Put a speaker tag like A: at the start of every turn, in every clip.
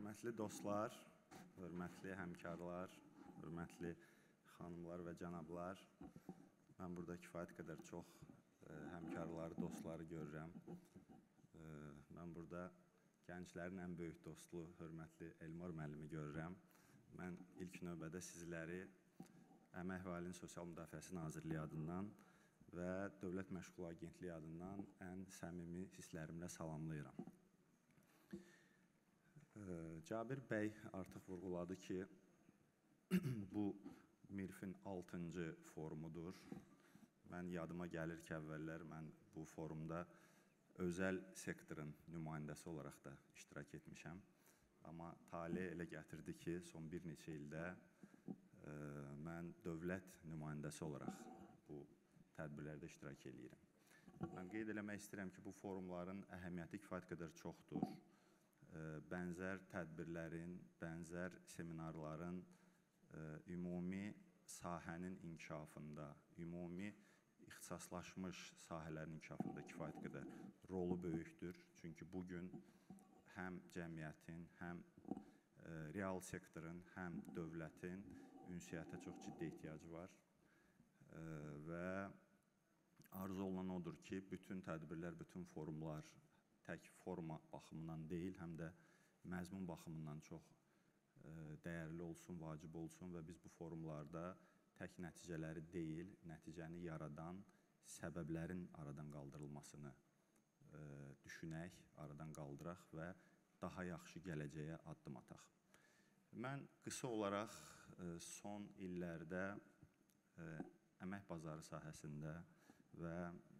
A: Hörmətli dostlar, hörmətli həmkarlar, hörmətli xanımlar və cənablar. Mən burada kifayət qədər çox həmkarları, dostları görürəm. Mən burada gənclərin ən böyük dostu, hörmətli Elmar müəllimi görürəm. Mən ilk növbədə sizləri Əmək və Əhalinin Sosial Müdafiəsi Nazirliyi adından və Dövlət Məşğul Agentliyi adından ən səmimi hisslərimlə salamlayıram. Cabir bəy artıq vurğuladı ki, bu MİRF-in 6-cı forumudur. Mən yadıma gəlir ki, əvvəllər mən bu forumda özəl sektorun nümayəndəsi olaraq da iştirak etmişəm. Amma tale elə gətirdi ki, son bir neçə ildə mən dövlət nümayəndəsi olaraq bu tədbirlərdə iştirak edirəm. Mən qeyd eləmək istəyirəm ki, bu forumların əhəmiyyəti kifayət qədər çoxdur. Bənzər tədbirlərin, bənzər seminarların ümumi sahənin inkişafında, ümumi ixtisaslaşmış sahələrin inkişafında kifayət qədər rolu böyükdür. Çünki bugün həm cəmiyyətin, həm real sektorun, həm dövlətin ünsiyyətə çox ciddi ehtiyacı var. Və arzu olunan odur ki, bütün tədbirlər, bütün forumlar tək forma baxımından deyil, həm də məzmun baxımından çox dəyərli olsun, vacib olsun və biz bu forumlarda tək nəticələri deyil, nəticəni yaradan səbəblərin aradan qaldırılmasını düşünək, aradan qaldıraq və daha yaxşı gələcəyə addım ataq. Mən qısa olaraq son illərdə əmək bazarı sahəsində və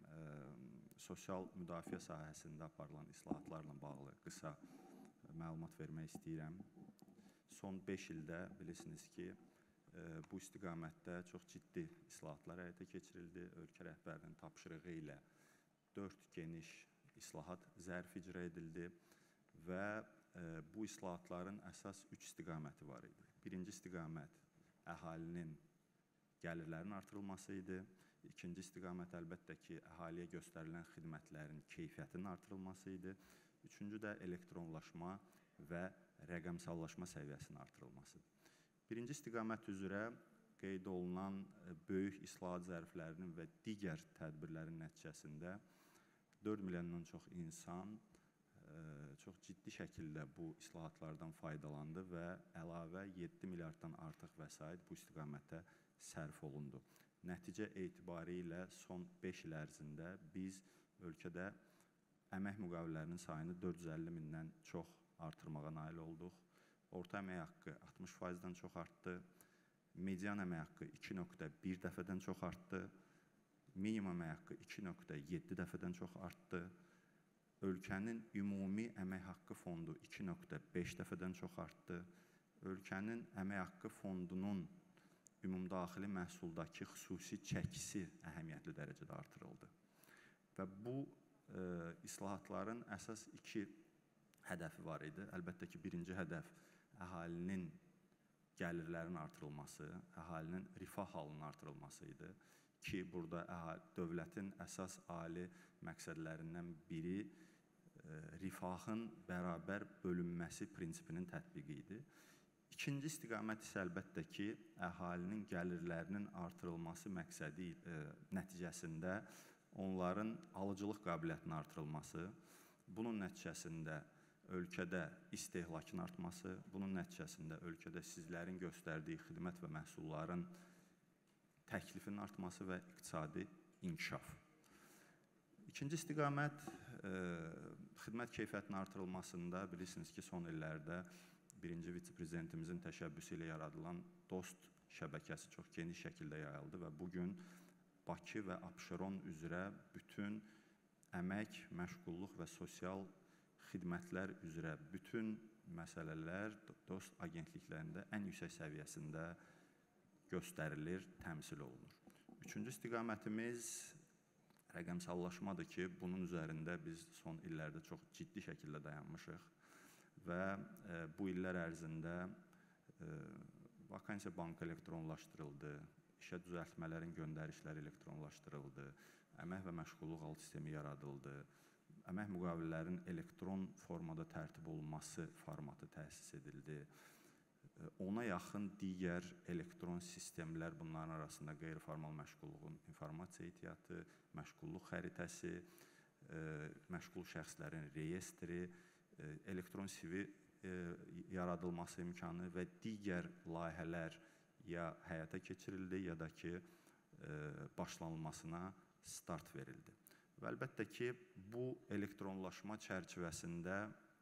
A: sosial müdafiə sahəsində aparılan islahatlarla bağlı qısa məlumat vermək istəyirəm. Son 5 ildə bilirsiniz ki, bu istiqamətdə çox ciddi islahatlar həyata keçirildi. Ölkə rəhbərinin tapşırığı ilə 4 geniş islahat zərfi icra edildi və bu islahatların əsas 3 istiqaməti var idi. Birinci istiqamət əhalinin gəlirlərinin artırılması idi. İkinci istiqamət əlbəttə ki, əhaliyə göstərilən xidmətlərin keyfiyyətinin artırılması idi. Üçüncü də elektronlaşma və rəqəmsallaşma səviyyəsinin artırılmasıdır. Birinci istiqamət üzrə qeyd olunan böyük islahat zərflərinin və digər tədbirlərin nəticəsində 4 milyondan çox insan çox ciddi şəkildə bu islahatlardan faydalandı və əlavə 7 milyarddan artıq vəsait bu istiqamətə sərf olundu. Nəticə etibari ilə son 5 il ərzində biz ölkədə əmək müqavilələrinin sayını 450 mindən çox artırmağa nail olduq. Orta əmək haqqı 60%-dən çox artdı. Median əmək haqqı 2,1 dəfədən çox artdı. Minimum əmək haqqı 2,7 dəfədən çox artdı. Ölkənin ümumi əmək haqqı fondu 2,5 dəfədən çox artdı. Ölkənin əmək haqqı fondunun ümumdaxili məhsuldakı xüsusi çəkisi əhəmiyyətli dərəcədə artırıldı. Və bu islahatların əsas 2 hədəfi var idi. Əlbəttə ki, birinci hədəf əhalinin gəlirlərinin artırılması, əhalinin rifah halının artırılması idi ki, burada dövlətin əsas ali məqsədlərindən biri rifahın bərabər bölünməsi prinsipinin tətbiqi idi. İkinci istiqamət isə əlbəttə ki, əhalinin gəlirlərinin artırılması məqsədi nəticəsində onların alıcılıq qabiliyyətinin artırılması, bunun nəticəsində ölkədə istehlakın artması, bunun nəticəsində ölkədə sizlərin göstərdiyi xidmət və məhsulların təklifinin artması və iqtisadi inkişaf. İkinci istiqamət xidmət keyfiyyətinin artırılmasında bilirsiniz ki, son illərdə birinci vitse-prezidentimizin təşəbbüsü ilə yaradılan DOST şəbəkəsi çox geniş şəkildə yayıldı və bugün Bakı və Abşeron üzrə bütün əmək, məşğulluq və sosial xidmətlər üzrə bütün məsələlər DOST agentliklərində ən yüksək səviyyəsində göstərilir, təmsil olunur. Üçüncü istiqamətimiz rəqəmsallaşmadır ki, bunun üzərində biz son illərdə çox ciddi şəkildə dayanmışıq və bu illər ərzində vakansiya bankı elektronlaşdırıldı, işə düzəltmələrin göndərişləri elektronlaşdırıldı, əmək və məşğulluq alt sistemi yaradıldı, əmək müqavillərinin elektron formada tərtib olunması formatı təsis edildi. Ona yaxın digər elektron sistemlər, bunların arasında qeyri-formal məşğulluğun informasiya ehtiyatı, məşğulluq xəritəsi, məşğul şəxslərin reyestri, elektron CV yaradılması imkanı və digər layihələr ya həyata keçirildi, ya da ki, başlanılmasına start verildi. Və əlbəttə ki, bu elektronlaşma çərçivəsində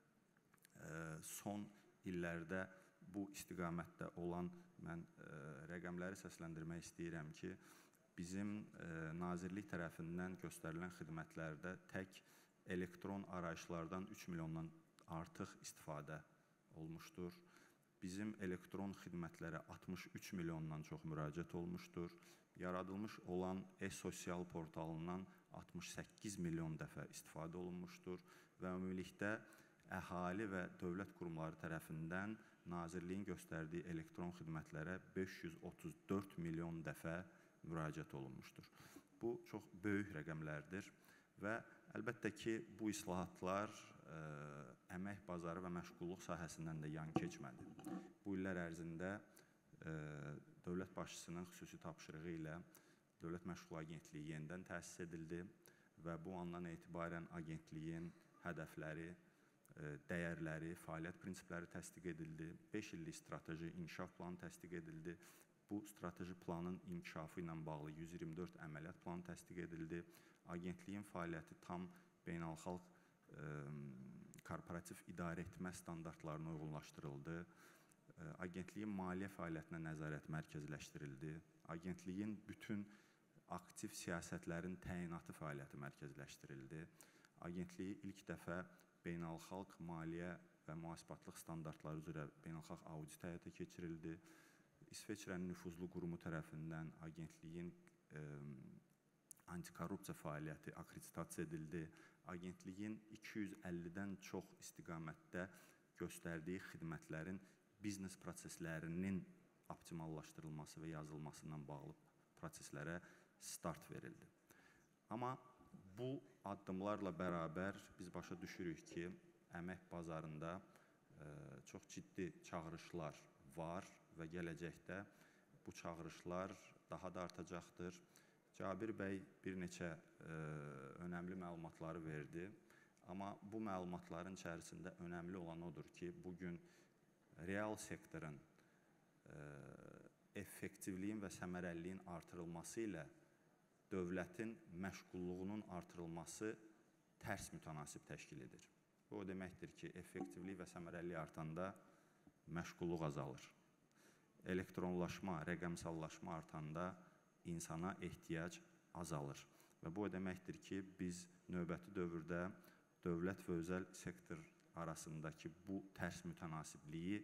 A: son illərdə bu istiqamətdə olan mən rəqəmləri səsləndirmək istəyirəm ki, bizim Nazirlik tərəfindən göstərilən xidmətlərdə tək elektron arayışlardan 3 milyondan artıq istifadə olmuşdur. Bizim elektron xidmətlərə 63 milyondan çox müraciət olmuşdur. Yaradılmış olan e-sosial portalından 68 milyon dəfə istifadə olunmuşdur və ümumilikdə əhali və dövlət qurumları tərəfindən Nazirliyin göstərdiyi elektron xidmətlərə 534 milyon dəfə müraciət olunmuşdur. Bu, çox böyük rəqəmlərdir və əlbəttə ki, bu islahatlar əmək bazarı və məşğulluq sahəsindən də yan keçmədi. Bu illər ərzində dövlət başçısının xüsusi tapşırığı ilə Dövlət Məşğul Agentliyi yenidən təsis edildi və bu andan etibarən agentliyin hədəfləri, dəyərləri, fəaliyyət prinsipləri təsdiq edildi. 5 illik strateji inkişaf planı təsdiq edildi. Bu strateji planın inkişafı ilə bağlı 124 əməliyyat planı təsdiq edildi. Agentliyin fəaliyyəti tam beynəlxalq korporativ idarə etmə standartlarına uyğunlaşdırıldı. Agentliyin maliyyə fəaliyyətinə nəzarət mərkəzləşdirildi. Agentliyin bütün aktiv siyasətlərin təyinatı fəaliyyəti mərkəzləşdirildi. Agentliyi ilk dəfə beynəlxalq maliyyə və mühasibatlıq standartları üzrə beynəlxalq audit həyata keçirildi. İsveçrənin nüfuzlu qurumu tərəfindən agentliyin antikorrupsiya fəaliyyəti akkreditasiya edildi. Agentliyin 250-dən çox istiqamətdə göstərdiyi xidmətlərin biznes proseslərinin optimallaşdırılması və yazılmasından bağlı proseslərə start verildi. Amma bu addımlarla bərabər biz başa düşürük ki, əmək bazarında çox ciddi çağırışlar var və gələcəkdə bu çağırışlar daha da artacaqdır. Cabir bəy bir neçə önəmli məlumatları verdi. Amma bu məlumatların içərisində önəmli olan odur ki, bugün real sektorun effektivliyin və səmərəliliyin artırılması ilə dövlətin məşğulluğunun artırılması tərs mütənasib təşkil edir. Bu o deməkdir ki, effektivlik və səmərəlilik artanda məşğulluq azalır. Elektronlaşma, rəqəmsallaşma artanda insana ehtiyac azalır. Və bu o deməkdir ki, biz növbəti dövrdə dövlət və özəl sektor arasındakı bu tərs mütənasibliyi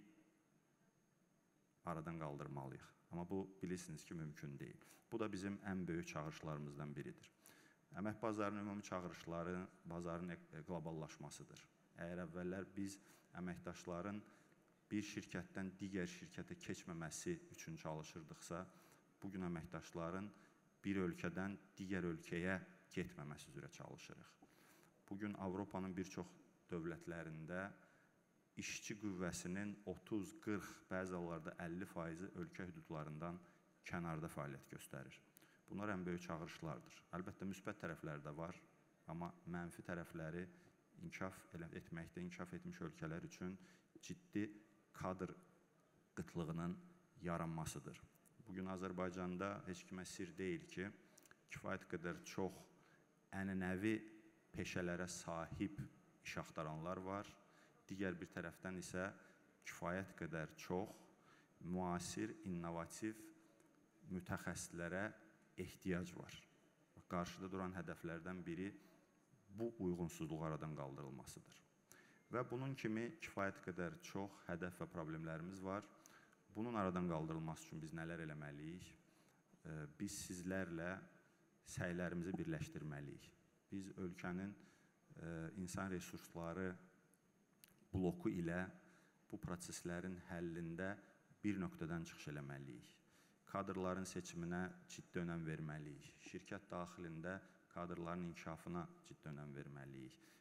A: aradan qaldırmalıyıq. Amma bu, bilirsiniz ki, mümkün deyil. Bu da bizim ən böyük çağırışlarımızdan biridir. Əmək bazarının ümumi çağırışları bazarın qloballaşmasıdır. Əgər əvvəllər biz əməkdaşların bir şirkətdən digər şirkətə keçməməsi üçün çalışırdıqsa, bugün əməkdaşların bir ölkədən digər ölkəyə getməməsi üzrə çalışırıq. Bugün Avropanın bir çox dövlətlərində işçi qüvvəsinin 30-40, bəzi hallarda 50% ölkə hüdudlarından kənarda fəaliyyət göstərir. Bunlar ən böyük çağırışlardır. Əlbəttə, müsbət tərəfləri də var, amma mənfi tərəfləri inkişaf etməkdə inkişaf etmiş ölkələr üçün ciddi kadr qıtlığının yaranmasıdır. Bugün Azərbaycanda heç kimə sir deyil ki, kifayət qədər çox ənənəvi peşələrə sahib iş axtaranlar var. Digər bir tərəfdən isə kifayət qədər çox müasir, innovativ mütəxəssislərə ehtiyac var. Qarşıda duran hədəflərdən biri bu uyğunsuzluq aradan qaldırılmasıdır. Və bunun kimi kifayət qədər çox hədəf və problemlərimiz var. Bunun aradan qaldırılması üçün biz nələr eləməliyik? Biz sizlərlə səylərimizi birləşdirməliyik. Biz ölkənin insan resursları bloku ilə bu proseslərin həllində bir nöqtədən çıxış eləməliyik. Kadrların seçiminə ciddi önəm verməliyik. Şirkət daxilində kadrların inkişafına ciddi önəm verməliyik.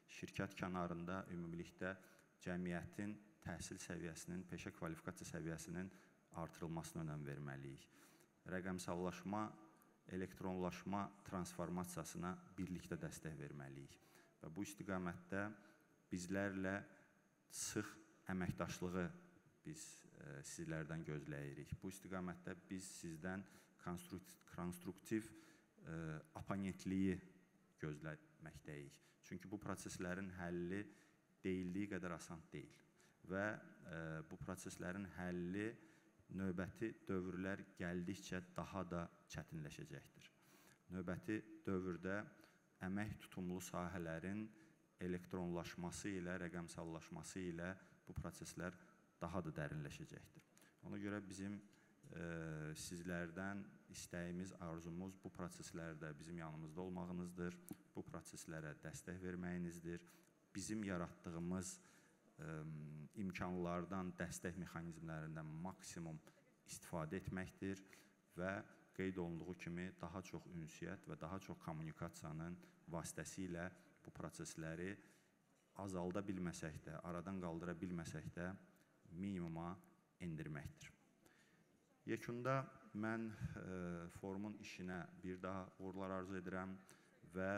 A: şirkət kənarında ümumilikdə cəmiyyətin təhsil səviyyəsinin, peşə kvalifikasiya səviyyəsinin artırılmasına önəm verməliyik. Rəqəmsallaşma, elektronlaşma transformasiyasına birlikdə dəstək verməliyik. Və bu istiqamətdə bizlərlə sıx əməkdaşlığı biz sizlərdən gözləyirik. Bu istiqamətdə biz sizdən konstruktiv oponentliyi gözləməkdəyik. Çünki bu proseslərin həlli deyildiyi qədər asan deyil və bu proseslərin həlli növbəti dövrlər gəldikcə daha da çətinləşəcəkdir. Növbəti dövrdə əmək tutumlu sahələrin elektronlaşması ilə, rəqəmsallaşması ilə bu proseslər daha da dərinləşəcəkdir. Ona görə bizim sizlərdən istəyimiz, arzumuz bu proseslərdə bizim yanımızda olmağınızdır, bu proseslərə dəstək verməyinizdir, bizim yaratdığımız imkanlardan, dəstək mexanizmlərindən maksimum istifadə etməkdir və qeyd olunduğu kimi daha çox ünsiyyət və daha çox kommunikasiyanın vasitəsilə bu prosesləri azalda bilməsək də, aradan qaldıra bilməsək də minimuma endirməkdir. Yekunda mən forumun işinə bir daha uğurlar arzu edirəm və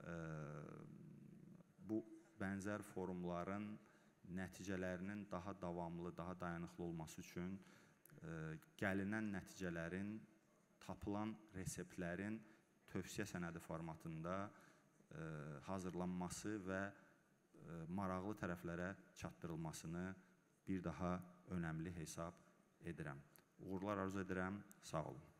A: bu bənzər forumların nəticələrinin daha davamlı, daha dayanıqlı olması üçün gəlinən nəticələrin, tapılan reseptlərin tövsiyə sənədi formatında hazırlanması və maraqlı tərəflərə çatdırılmasını bir daha önəmli hesab edirəm. Uğurlar arzu edirəm. Sağ olun.